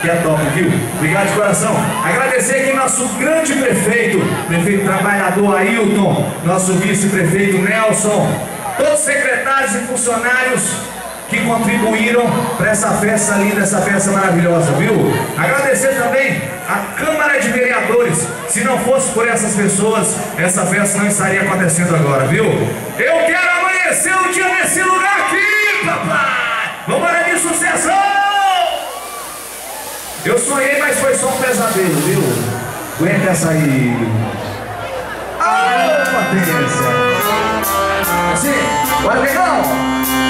que é top, viu? Obrigado de coração. Agradecer aqui nosso grande prefeito trabalhador Ailton, nosso vice-prefeito Nelson, todos os secretários e funcionários que contribuíram para essa festa linda, essa festa maravilhosa, viu? Agradecer também a Câmara de Vereadores. Se não fosse por essas pessoas, essa festa não estaria acontecendo agora, viu? Eu quero amanhecer o dia nesse lugar aqui, papai! Vamos lá de sucessão! Eu sonhei, mas foi só um pesadelo, viu? Aguenta essa aí. Ah, potência! Assim, bora, negão!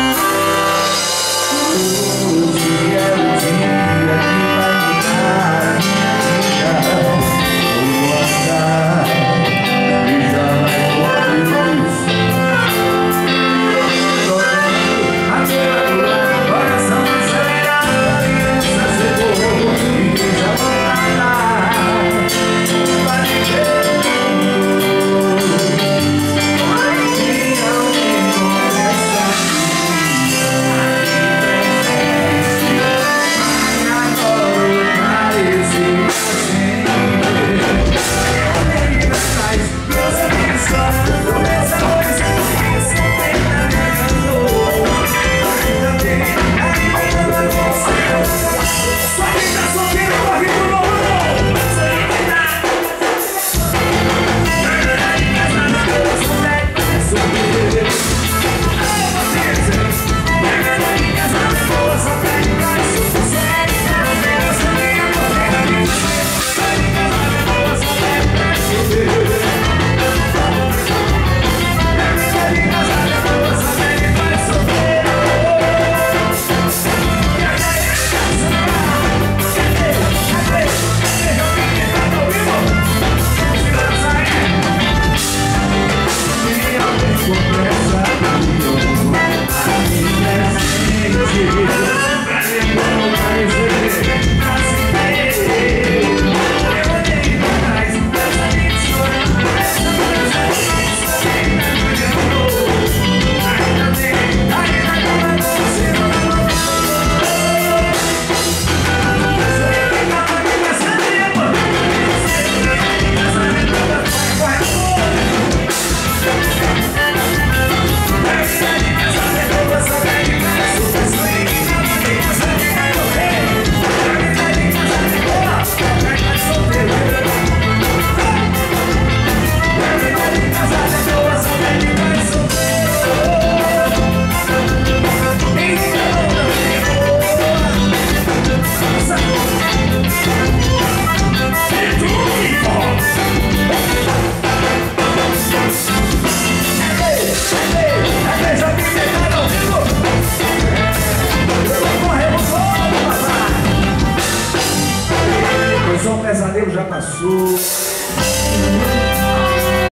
Hoje é o dia que vai mudar a minha vida. Vou mostrar e já vai correr luz. Coração acelerado, a aliança chegou e já vai nadar. Vai viver o mundo. Só um pesadelo já passou.